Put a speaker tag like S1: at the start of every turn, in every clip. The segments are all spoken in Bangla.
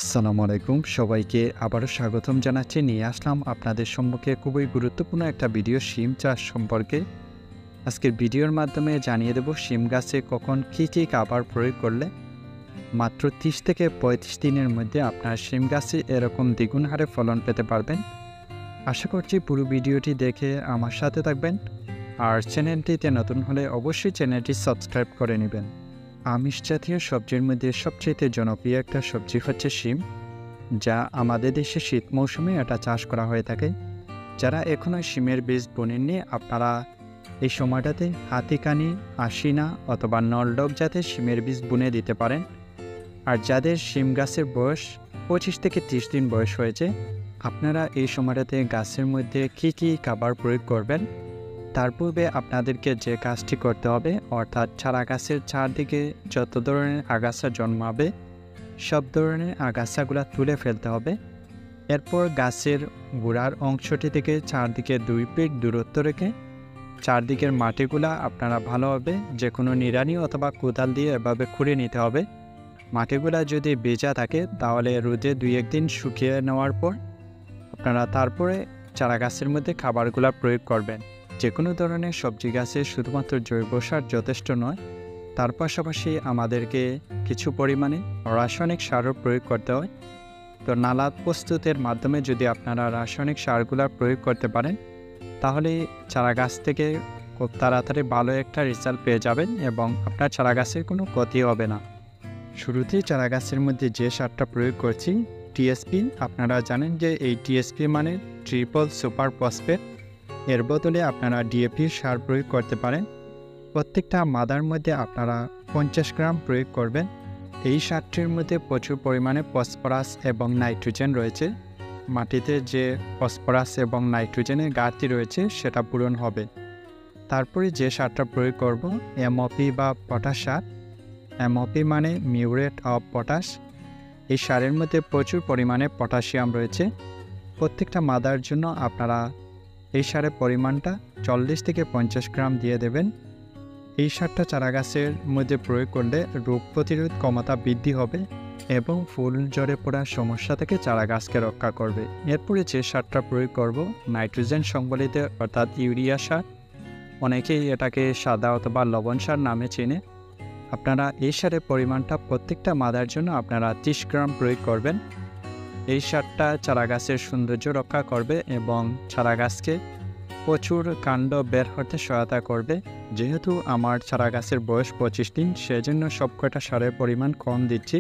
S1: আসসালামু আলাইকুম সবাইকে আবারও স্বাগতম জানাচ্ছি। নিয়ে আসলাম আপনাদের সম্মুখে খুবই গুরুত্বপূর্ণ একটা ভিডিও শিম চাষ সম্পর্কে। আজকের ভিডিওর মাধ্যমে জানিয়ে দেব শিম গাছে কখন কী খাবার প্রয়োগ করলে মাত্র 30 থেকে 35 দিনের মধ্যে আপনার শিম গাছে এরকম দ্বিগুণ হারে ফলন পেতে পারবেন। আশা করছি পুরো ভিডিওটি দেখে আমার সাথে থাকবেন, আর চ্যানেলটিতে নতুন হলে অবশ্যই চ্যানেলটি সাবস্ক্রাইব করে নেবেন। আমিষ জাতীয় সবজির মধ্যে সবচেয়ে জনপ্রিয় একটা সবজি হচ্ছে শিম, যা আমাদের দেশে শীত মৌসুমে এটা চাষ করা হয়ে থাকে। যারা এখনও শিমের বীজ বোনেননি, আপনারা এই সময়টাতে হাতিকানি, আশিনা অথবা নলডক জাতের শিমের বীজ বুনে দিতে পারেন। আর যাদের শিম গাছের বয়স 25 থেকে 30 দিন বয়স হয়েছে, আপনারা এই সময়টাতে গাছের মধ্যে কী খাবার প্রয়োগ করবেন তার পূর্বে আপনাদেরকে যে কাজটি করতে হবে, অর্থাৎ চারা গাছের চারদিকে যত ধরনের আগাছা জন্মাবে সব ধরনের আগাছাগুলো তুলে ফেলতে হবে। এরপর গাছের গোড়ার অংশটি থেকে চারদিকে 2 ফিট দূরত্ব রেখে চারদিকের মাটিগুলা আপনারা ভালোভাবে যে কোনো নিড়ানি অথবা কোদাল দিয়ে এভাবে খুঁড়ে নিতে হবে। মাটিগুলা যদি ভেজা থাকে তাহলে রোদে 2-1 দিন শুকিয়ে নেওয়ার পর আপনারা তারপরে চারা গাছের মধ্যে খাবারগুলো প্রয়োগ করবেন। যে কোনো ধরনের সবজি গাছে শুধুমাত্র জৈব সার যথেষ্ট নয়, তার পাশাপাশি আমাদেরকে কিছু পরিমাণে রাসায়নিক সারও প্রয়োগ করতে হয়। তো নালা প্রস্তুতের মাধ্যমে যদি আপনারা রাসায়নিক সারগুলো প্রয়োগ করতে পারেন, তাহলে চারা গাছ থেকে খুব তাড়াতাড়ি ভালো একটা রেজাল্ট পেয়ে যাবেন এবং আপনার চারা গাছের কোনো ক্ষতি হবে না। শুরুতেই চারা গাছের মধ্যে যে সারটা প্রয়োগ করছি টিএসপি, আপনারা জানেন যে এই টিএসপি মানে ট্রিপল সুপার ফসফেট। এর বদলে আপনারা ডিএপি সার প্রয়োগ করতে পারেন। প্রত্যেকটা মাদার মধ্যে আপনারা 50 গ্রাম প্রয়োগ করবেন। এই সারটির মধ্যে প্রচুর পরিমাণে ফসফরাস এবং নাইট্রোজেন রয়েছে। মাটিতে যে ফসফরাস এবং নাইট্রোজেনের ঘাটতি রয়েছে সেটা পূরণ হবে। তারপরে যে সারটা প্রয়োগ করব এমওপি বা পটাশ সার। এমওপি মানে মিউরেট অফ পটাশ। এই সারের মধ্যে প্রচুর পরিমাণে পটাশিয়াম রয়েছে। প্রত্যেকটা মাদার জন্য আপনারা এই সারের পরিমাণটা 40 থেকে 50 গ্রাম দিয়ে দেবেন। এই সারটা চারা গাছের মধ্যে প্রয়োগ করলে রোগ প্রতিরোধ ক্ষমতা বৃদ্ধি হবে এবং ফুল ঝরে পড়ার সমস্যা থেকে চারা গাছকে রক্ষা করবে। এরপরে যে সারটা প্রয়োগ করব নাইট্রোজেন সংবলিত অর্থাৎ ইউরিয়া সার। অনেকেই এটাকে সাদা অথবা লবণ সার নামে চেনে। আপনারা এই সারের পরিমাণটা প্রত্যেকটা মাদার জন্য আপনারা 30 গ্রাম প্রয়োগ করবেন। এই সারটা চারা গাছের সৌন্দর্য রক্ষা করবে এবং চারা গাছকে প্রচুর কাণ্ড বের হতে সহায়তা করবে। যেহেতু আমার চারা গাছের বয়স 25 দিন, সেজন্য সবকটা সারের পরিমাণ কম দিচ্ছি।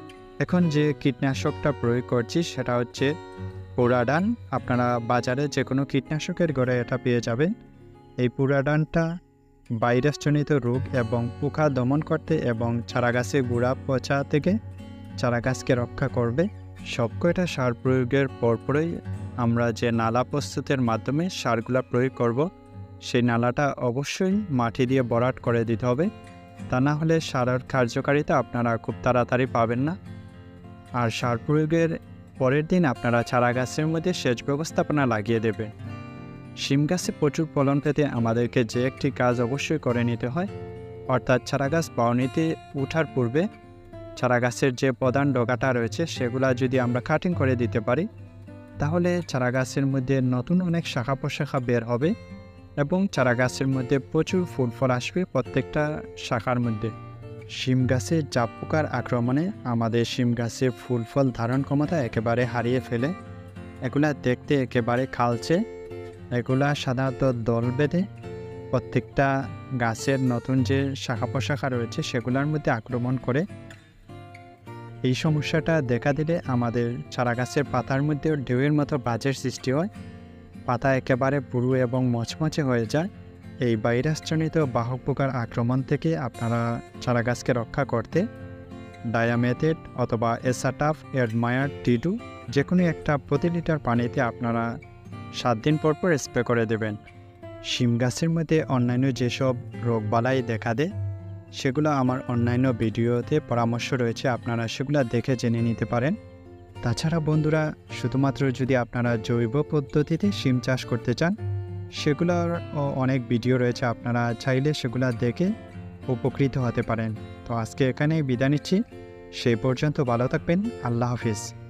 S1: এখন যে কীটনাশকটা প্রয়োগ করছি সেটা হচ্ছে পুরাডান। আপনারা বাজারে যে কোনো কীটনাশকের ঘরে এটা পেয়ে যাবেন। এই পুরাডানটা ভাইরাসজনিত রোগ এবং পোকা দমন করতে এবং চারা গাছের গোড়া পচা থেকে চারা গাছকে রক্ষা করবে। সবকটা সার প্রয়োগের পরপরই আমরা যে নালা প্রস্তুতের মাধ্যমে সারগুলা প্রয়োগ করব, সেই নালাটা অবশ্যই মাটি দিয়ে ভরাট করে দিতে হবে। তা না হলে সারের কার্যকারিতা আপনারা খুব তাড়াতাড়ি পাবেন না। আর সার প্রয়োগের পরের দিন আপনারা চারা গাছের মধ্যে সেচ ব্যবস্থাপনা লাগিয়ে দেবেন। শিম গাছে প্রচুর ফলন পেতে আমাদেরকে যে একটি কাজ অবশ্যই করে নিতে হয়, অর্থাৎ চারা গাছ বাউনিতে ওঠার পূর্বে চারা গাছের যে প্রধান ডগাটা রয়েছে সেগুলা যদি আমরা কাটিং করে দিতে পারি, তাহলে চারা গাছের মধ্যে নতুন অনেক শাখা প্রশাখা বের হবে এবং চারা গাছের মধ্যে প্রচুর ফুল ফল আসবে প্রত্যেকটা শাখার মধ্যে। শিম গাছে জাপ পোকার আক্রমণে আমাদের শিম গাছে ফুল ফল ধারণ ক্ষমতা একেবারে হারিয়ে ফেলে। এগুলা দেখতে একেবারে খালছে। এগুলা সাধারণত দল বেঁধে প্রত্যেকটা গাছের নতুন যে শাখা প্রশাখা রয়েছে সেগুলোর মধ্যে আক্রমণ করে। এই সমস্যাটা দেখা দিলে আমাদের চারা গাছের পাতার মধ্যে ঢেউয়ের মতো বাজের সৃষ্টি হয়। পাতা একেবারে পুরু এবং মচমচে হয়ে যায়। এই ভাইরাসজনিত বাহক পোকার আক্রমণ থেকে আপনারা চারা গাছকে রক্ষা করতে ডায়ামেথেড অথবা এসাটাফ এডমায়ার T2 যে কোনো একটা প্রতি লিটার পানিতে আপনারা 7 দিন পর পর স্প্রে করে দেবেন। শিম গাছের মধ্যে অন্যান্য যেসব রোগবালাই দেখা দেয় সেগুলো আমার অন্যান্য ভিডিওতে পরামর্শ রয়েছে, আপনারা সেগুলো দেখে জেনে নিতে পারেন। তাছাড়া বন্ধুরা, শুধুমাত্র যদি আপনারা জৈব পদ্ধতিতে শিম চাষ করতে চান, সেগুলোর অনেক ভিডিও রয়েছে, আপনারা চাইলে সেগুলো দেখে উপকৃত হতে পারেন। তো আজকে এখানেই বিদায় নিচ্ছি। সেই পর্যন্ত ভালো থাকবেন। আল্লাহ হাফিজ।